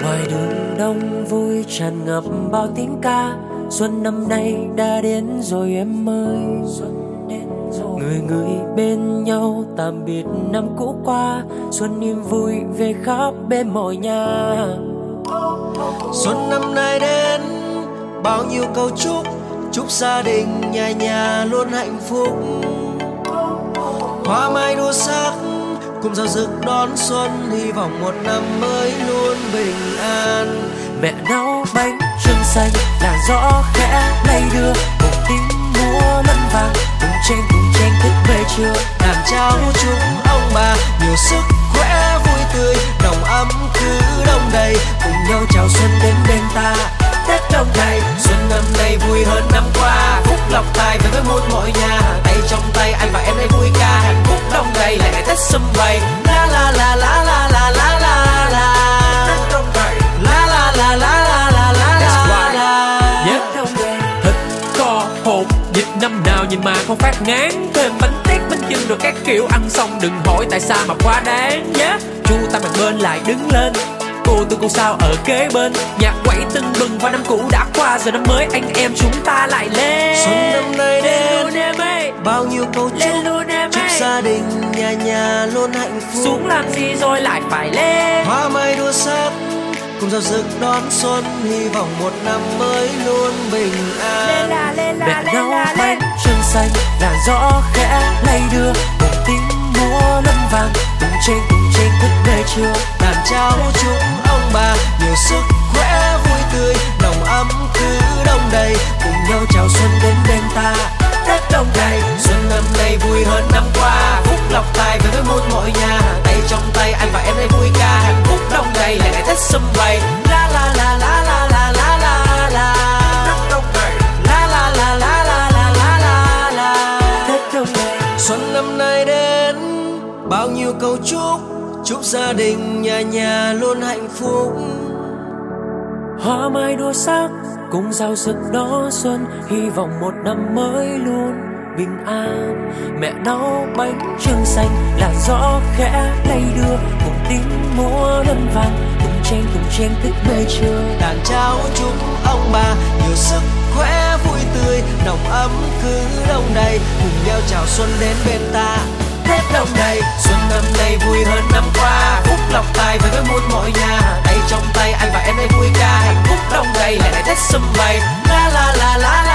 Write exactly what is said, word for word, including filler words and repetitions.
ngoài đường đông vui tràn ngập bao tiếng ca. Xuân năm nay đã đến rồi em ơi, người người bên nhau tạm biệt năm cũ qua. Xuân niềm vui về khắp bên mọi nhà. Xuân năm nay đến bao nhiêu câu chúc, chúc gia đình nhà nhà luôn hạnh phúc. Hoa mai đua sắc cùng giao rực đón xuân, hy vọng một năm mới luôn bình an. Mẹ nấu bánh trưng xanh, làn gió khẽ lay đưa, một tiếng múa lân vàng cùng chen cùng chen thức về trưa. Đàn cháu chúc ông bà nhiều sức khỏe vui tươi, nồng ấm cứ đông đầy, cùng nhau chào xuân đến bên ta. Tết đông đầy, xuân năm nay vui hơn năm qua, phúc lộc tài về với muôn mọi nhà. Tay trong tay anh và em đây vui ca, hạnh phúc đông đầy lại ngày Tết sum vầy. La la la la la la la la la. Tết đông đầy. La la la la la la la la la. Tết đông đầy. Thịt kho hột dịp năm nào nhìn mà không phát ngán, thêm bánh tét bánh chưng rồi các kiểu ăn xong đừng hỏi tại sao mà quá đáng nhé. Yeah. Chu ta mặt bên lại đứng lên, cô tôi cô sao ở kế bên, nhạc quẩy tưng bừng và năm cũ đã qua rồi năm mới anh em chúng ta lại lên. Xuân năm nay đến bao nhiêu câu chúc, chúc gia đình nhà nhà luôn hạnh phúc. Xuống làm gì rồi lại phải lên, hoa mai đua sắc cùng giao rực đón xuân, hy vọng một năm mới luôn bình an. Mẹ nấu bánh trưng xanh, làn gió khẽ lay đưa, một tiếng múa lân vàng cùng chen cùng chen thức về trưa. Đàn cháu chúc ông bà nhiều sức khỏe vui tươi, nồng ấm cứ đông đầy, cùng nhau chào xuân đến bên ta. Tết đông đầy, xuân năm nay vui hơn năm qua, phúc lộc tài về với muôn mọi nhà. Tay trong tay anh và em đây vui ca, hạnh phúc đông đầy lại ngày Tết sum vầy. La la la la la la la la la. Tết đông đầy. La la la la la la la la la. Tết đông đầy. Xuân năm nay đến bao nhiêu câu chúc, chúc gia đình nhà nhà luôn hạnh phúc. Hoa mai đua sắc cùng giao rực đón xuân, hy vọng một năm mới luôn bình an. Mẹ nấu bánh trưng xanh, làn gió khẽ lay đưa, cùng tiếng múa lân vàng cùng chen cùng chen thức về trưa. Đàn cháu chúc ông bà nhiều sức khỏe vui tươi, nồng ấm cứ đông đầy, cùng nhau chào xuân đến bên ta. Tết đông đầy, xuân năm nay vui hơn năm qua, phúc lộc tài về với muôn mọi nhà. Tay trong tay anh và em đây vui ca, hạnh phúc đông đầy lại ngày Tết sum vầy. La la la la.